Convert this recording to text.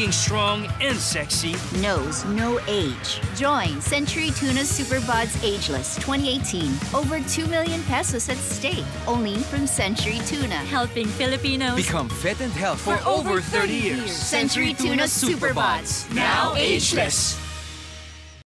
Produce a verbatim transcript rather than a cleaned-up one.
being strong and sexy knows no age. Join Century Tuna's Superbods Ageless twenty eighteen. Over two million pesos at stake. Only from Century Tuna. Helping Filipinos become fit and healthy for, for over thirty years. Century Tuna's Superbods. Now ageless.